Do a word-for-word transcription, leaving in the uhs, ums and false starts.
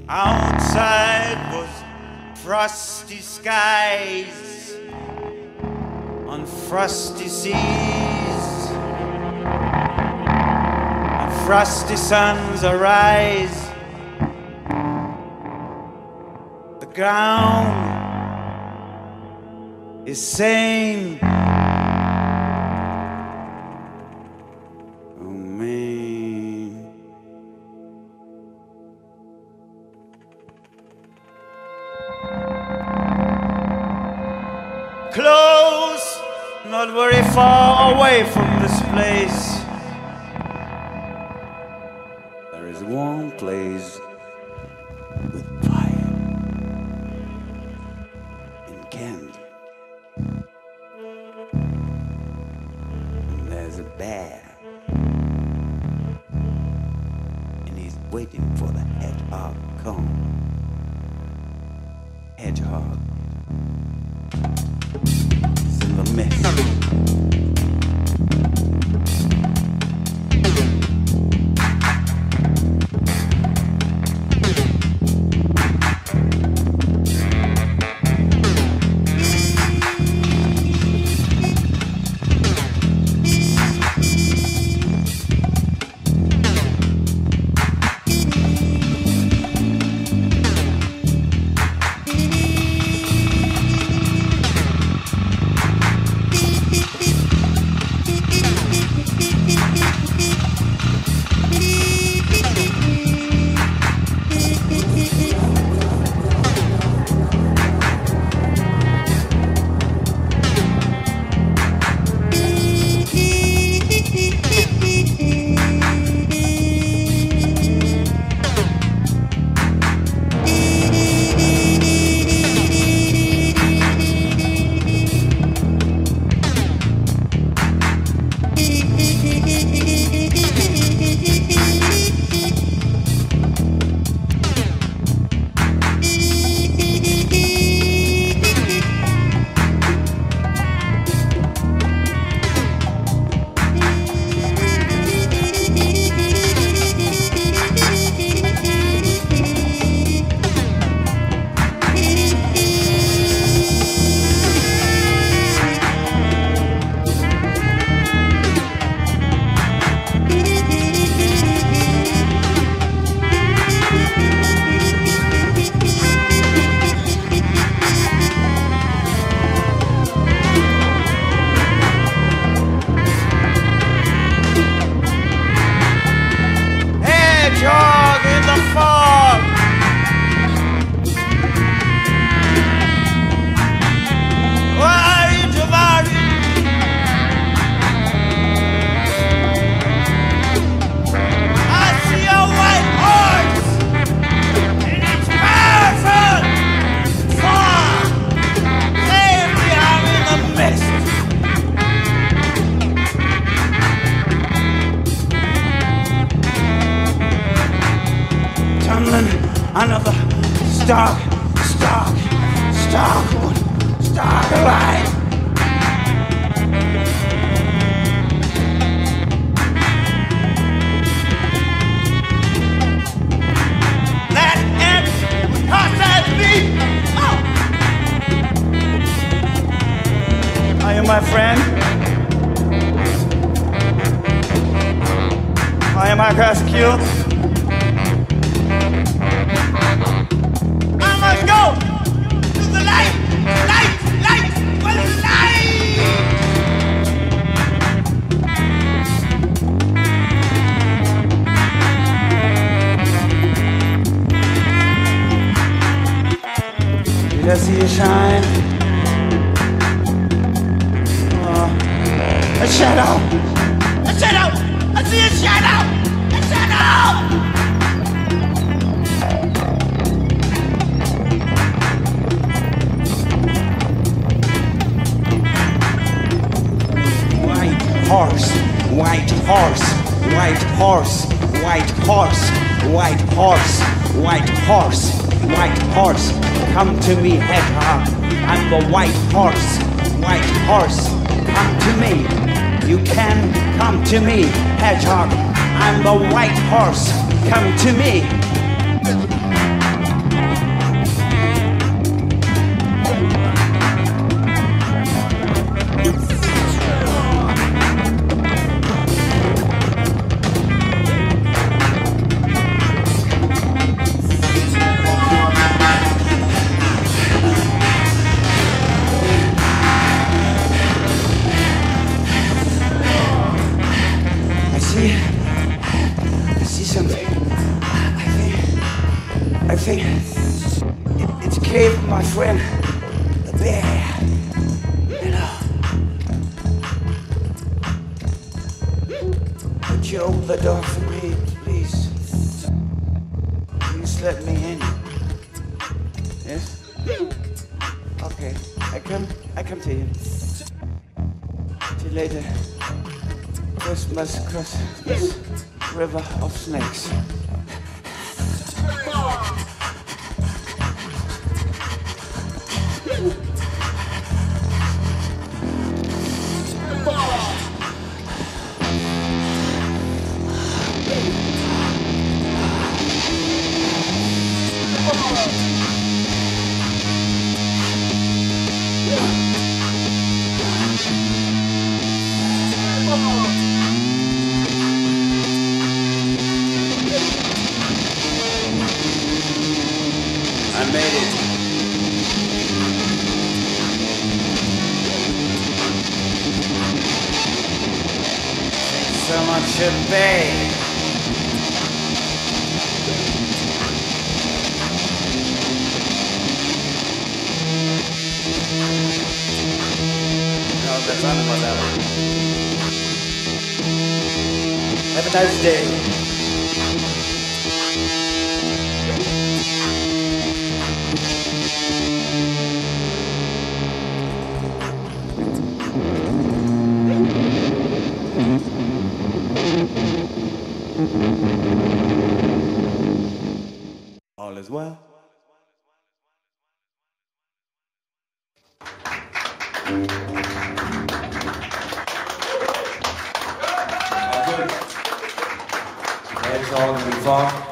Outside was frosty skies on frosty seas, and frosty suns arise. The ground is saying, oh man. Close, not very far away from this place, there is one place with fire and candy, and there's a bear, and he's waiting for the hedgehog to come. Hedgehog is in the mist. Hedgehog in the fog, right about it. I see a white horse, and it's powerful, far, safely out in the mist. Tumbling another stock, stock, stock, stock alive. That ant outside me. Oh. Are you my friend? Are you my rescue? Let's go to the light, light, light, where's the light? Did I see you shine? Oh, a shadow, a shadow, I see a shadow, a shadow. Horse, white horse, white horse, white horse, white horse, white horse, white horse. Come to me, hedgehog. I'm the white horse, white horse. Come to me. You can come to me, hedgehog. I'm the white horse. Come to me. see, I see something. I think, I think it, it's a cave, my friend. A bear, you know. Would you open the door for me, please? Please let me in. Yes? Okay, I come, I come to you. See you later. This must cross this river of snakes. I made it. Someone should pay. No, that's not about that. Have a nice day. All is well. All good. That's all in the fall.